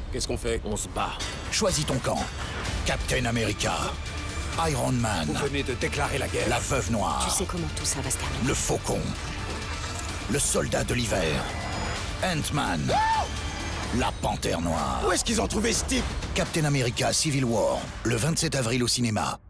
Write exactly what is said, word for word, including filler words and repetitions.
Qu'est-ce qu'on fait? On se bat. Choisis ton camp. Captain America, Iron Man, Vous venez de déclarer la guerre. la Veuve Noire, Tu sais comment tout ça va se terminer. le Faucon, le Soldat de l'Hiver, Ant-Man, la Panthère Noire. Où est-ce qu'ils ont trouvé ce type? Captain America Civil War, le vingt-sept avril au cinéma.